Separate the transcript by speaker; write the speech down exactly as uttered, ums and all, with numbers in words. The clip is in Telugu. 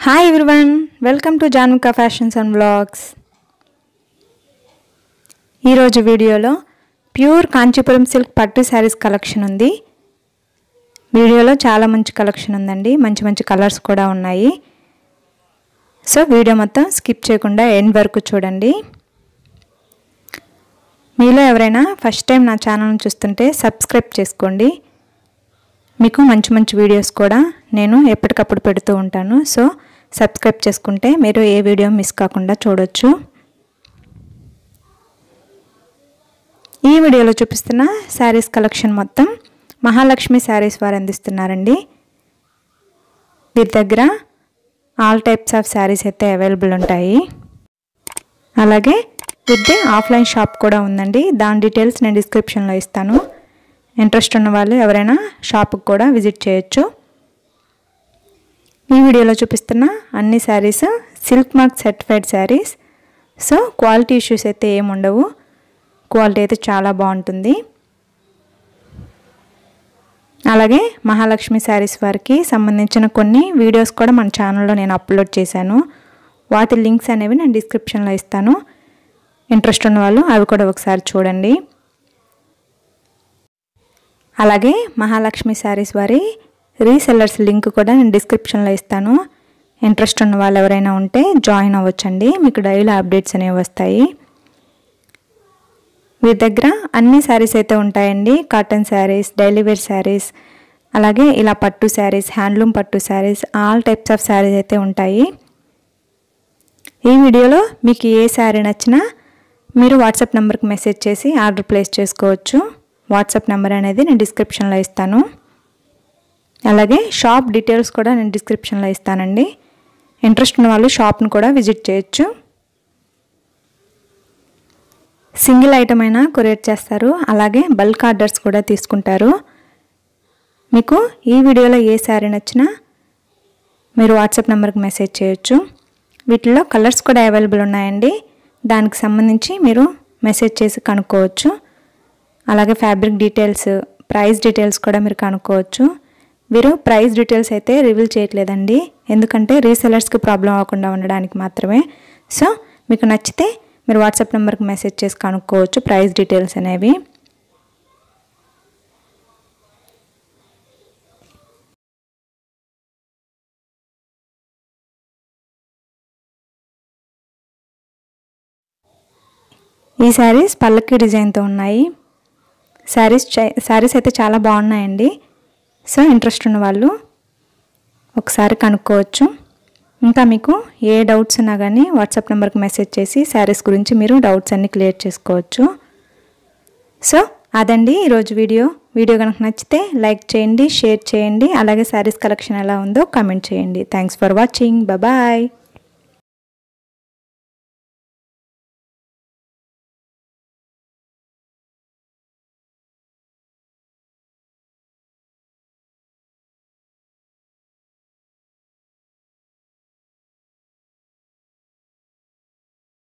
Speaker 1: Hi everyone, welcome to Jhanvika Crafts Vlogs. ఈ రోజు వీడియోలో ప్యూర్ కాంచీపురం సిల్క్ పట్టు సారీస్ కలెక్షన్ ఉంది. వీడియోలో చాలా మంచి కలెక్షన్ ఉందండి. మంచి మంచి కలర్స్ కూడా ఉన్నాయి. సో వీడియో మొత్తం స్కిప్ చేయకుండా ఎండ్ వరకు చూడండి. మీలో ఎవరైనా ఫస్ట్ టైం నా ఛానల్ని చూస్తుంటే సబ్స్క్రైబ్ చేసుకోండి. మీకు మంచి మంచి వీడియోస్ కూడా నేను ఎప్పటికప్పుడు పెడుతూ ఉంటాను. సో సబ్స్క్రైబ్ చేసుకుంటే మీరు ఏ వీడియో మిస్ కాకుండా చూడొచ్చు. ఈ వీడియోలో చూపిస్తున్న శారీస్ కలెక్షన్ మొత్తం మహాలక్ష్మి శారీస్ వారు అందిస్తున్నారండి. వీరి దగ్గర ఆల్ టైప్స్ ఆఫ్ శారీస్ అయితే అవైలబుల్ ఉంటాయి. అలాగే వీరిది ఆఫ్లైన్ షాప్ కూడా ఉందండి. దాని డీటెయిల్స్ నేను డిస్క్రిప్షన్లో ఇస్తాను. ఇంట్రెస్ట్ ఉన్న వాళ్ళు ఎవరైనా షాప్కి కూడా విజిట్ చేయొచ్చు. ఈ వీడియోలో చూపిస్తున్న అన్ని saris silk mark certified saris. So quality issues అయితే ఏమి ఉండవు. క్వాలిటీ అయితే చాలా బాగుంటుంది. అలాగే మహాలక్ష్మి శారీస్ వారికి సంబంధించిన కొన్ని వీడియోస్ కూడా మన ఛానల్లో నేను అప్లోడ్ చేశాను. వాటి లింక్స్ అనేవి నేను డిస్క్రిప్షన్లో ఇస్తాను. ఇంట్రెస్ట్ ఉన్న వాళ్ళు అవి కూడా ఒకసారి చూడండి. అలాగే మహాలక్ష్మి శారీస్ వారి రీసెల్లర్స్ లింక్ కూడా నేను డిస్క్రిప్షన్లో ఇస్తాను. ఇంట్రెస్ట్ ఉన్న వాళ్ళు ఎవరైనా ఉంటే జాయిన్ అవ్వచ్చండి. మీకు డైలీ అప్డేట్స్ అనేవి వస్తాయి. వీరి దగ్గర అన్ని శారీస్ అయితే ఉంటాయండి. Cotton saris, daily wear saris, అలాగే ఇలా పట్టు శారీస్, హ్యాండ్లూమ్ పట్టు saris, all types of saris అయితే ఉంటాయి. ఈ వీడియోలో మీకు ఏ శారీ నచ్చినా మీరు వాట్సాప్ నెంబర్కి మెసేజ్ చేసి ఆర్డర్ ప్లేస్ చేసుకోవచ్చు. వాట్సాప్ నెంబర్ అనేది నేను డిస్క్రిప్షన్లో ఇస్తాను. అలాగే షాప్ డీటెయిల్స్ కూడా నేను డిస్క్రిప్షన్లో ఇస్తానండి. ఇంట్రెస్ట్ ఉన్న వాళ్ళు షాప్ను కూడా విజిట్ చేయొచ్చు. సింగిల్ ఐటమ్ అయినా కొరియర్ చేస్తారు. అలాగే బల్క్ ఆర్డర్స్ కూడా తీసుకుంటారు. మీకు ఈ వీడియోలో ఏ శారీ నచ్చినా మీరు వాట్సాప్ నెంబర్కి మెసేజ్ చేయొచ్చు. వీటిలో కలర్స్ కూడా అవైలబుల్ ఉన్నాయండి. దానికి సంబంధించి మీరు మెసేజ్ చేసి కనుక్కోవచ్చు. అలాగే ఫ్యాబ్రిక్ డీటెయిల్స్, ప్రైస్ డీటెయిల్స్ కూడా మీరు కనుక్కోవచ్చు. వీరు ప్రైస్ డీటెయిల్స్ అయితే రివీల్ చేయట్లేదండి. ఎందుకంటే రీసెలర్స్కి ప్రాబ్లం అవ్వకుండా ఉండడానికి మాత్రమే. సో మీకు నచ్చితే మీరు వాట్సాప్ నెంబర్కి మెసేజ్ చేసి కనుక్కోవచ్చు ప్రైస్ డీటెయిల్స్ అనేవి. ఈ శారీస్ పల్లకి డిజైన్తో ఉన్నాయి. శారీస్ శారీస్ అయితే చాలా బాగున్నాయండి. సో ఇంట్రెస్ట్ ఉన్న వాళ్ళు ఒకసారి కనుక్కోవచ్చు. ఇంకా మీకు ఏ డౌట్స్ ఉన్నా కానీ వాట్సాప్ నెంబర్కి మెసేజ్ చేసి శారీస్ గురించి మీరు డౌట్స్ అన్నీ క్లియర్ చేసుకోవచ్చు. సో అదండి ఈరోజు వీడియో. వీడియో కనుక నచ్చితే లైక్ చేయండి, షేర్ చేయండి. అలాగే శారీస్ కలెక్షన్ ఎలా ఉందో కామెంట్ చేయండి. Thanks for watching. బాయ్.